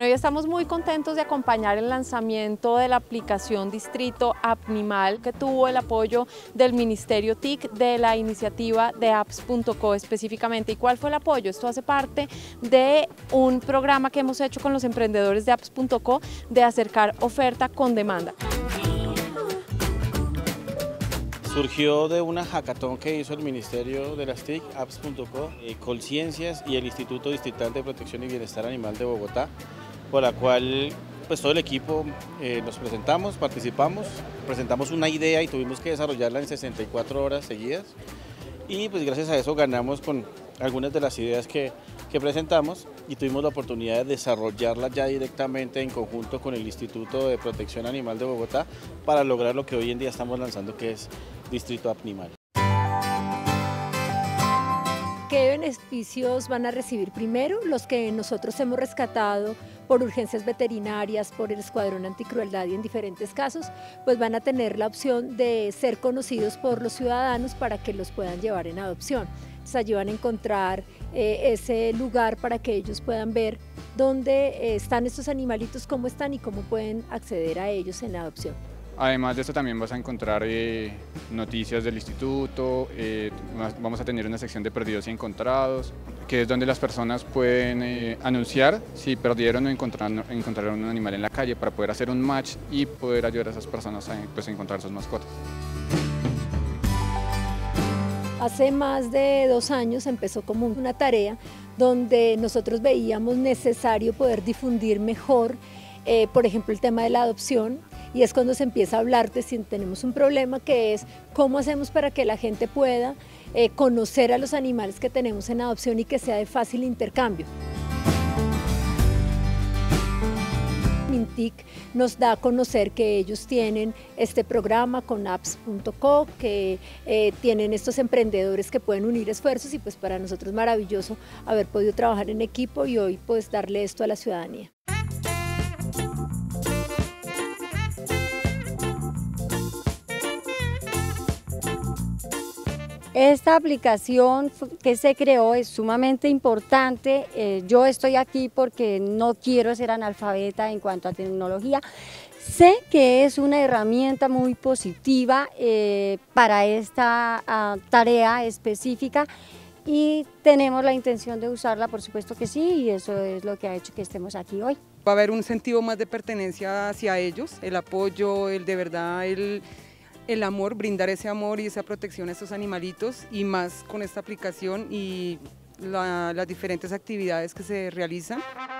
Hoy estamos muy contentos de acompañar el lanzamiento de la aplicación Distrito Apnimal, que tuvo el apoyo del Ministerio TIC de la iniciativa de apps.co específicamente. ¿Y cuál fue el apoyo? Esto hace parte de un programa que hemos hecho con los emprendedores de apps.co de acercar oferta con demanda. Surgió de una hackathon que hizo el Ministerio de las TIC, apps.co, Colciencias y el Instituto Distrital de Protección y Bienestar Animal de Bogotá, por la cual pues todo el equipo nos participamos, presentamos una idea y tuvimos que desarrollarla en 64 horas seguidas, y pues gracias a eso ganamos con algunas de las ideas que presentamos y tuvimos la oportunidad de desarrollarla ya directamente en conjunto con el Instituto de Protección Animal de Bogotá para lograr lo que hoy en día estamos lanzando, que es Distrito Apnimal. ¿Qué beneficios van a recibir? Primero, los que nosotros hemos rescatado por urgencias veterinarias, por el Escuadrón Anticrueldad y en diferentes casos, pues van a tener la opción de ser conocidos por los ciudadanos para que los puedan llevar en adopción. Entonces allí van a encontrar ese lugar para que ellos puedan ver dónde están estos animalitos, cómo están y cómo pueden acceder a ellos en la adopción. Además de esto también vas a encontrar noticias del instituto, vamos a tener una sección de perdidos y encontrados, que es donde las personas pueden anunciar si perdieron o encontraron un animal en la calle para poder hacer un match y poder ayudar a esas personas a encontrar sus mascotas. Hace más de 2 años empezó como una tarea donde nosotros veíamos necesario poder difundir mejor, por ejemplo, el tema de la adopción. Y es cuando se empieza a hablar de si tenemos un problema, que es cómo hacemos para que la gente pueda conocer a los animales que tenemos en adopción y que sea de fácil intercambio. Mintic nos da a conocer que ellos tienen este programa con apps.co, que tienen estos emprendedores que pueden unir esfuerzos, y pues para nosotros es maravilloso haber podido trabajar en equipo y hoy pues darle esto a la ciudadanía. Esta aplicación que se creó es sumamente importante. Yo estoy aquí porque no quiero ser analfabeta en cuanto a tecnología. Sé que es una herramienta muy positiva para esta tarea específica y tenemos la intención de usarla, por supuesto que sí, y eso es lo que ha hecho que estemos aquí hoy. Va a haber un sentido más de pertenencia hacia ellos, el apoyo, el amor, brindar ese amor y esa protección a estos animalitos, y más con esta aplicación y las diferentes actividades que se realizan.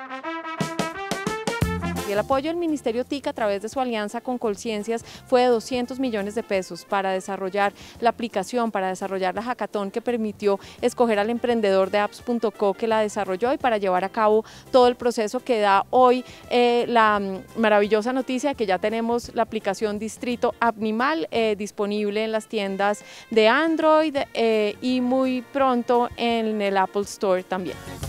Y el apoyo del Ministerio TIC a través de su alianza con Colciencias fue de 200 millones de pesos para desarrollar la aplicación, para desarrollar la hackathon que permitió escoger al emprendedor de apps.co que la desarrolló y para llevar a cabo todo el proceso que da hoy la maravillosa noticia de que ya tenemos la aplicación Distrito Apnimal disponible en las tiendas de Android y muy pronto en el Apple Store también.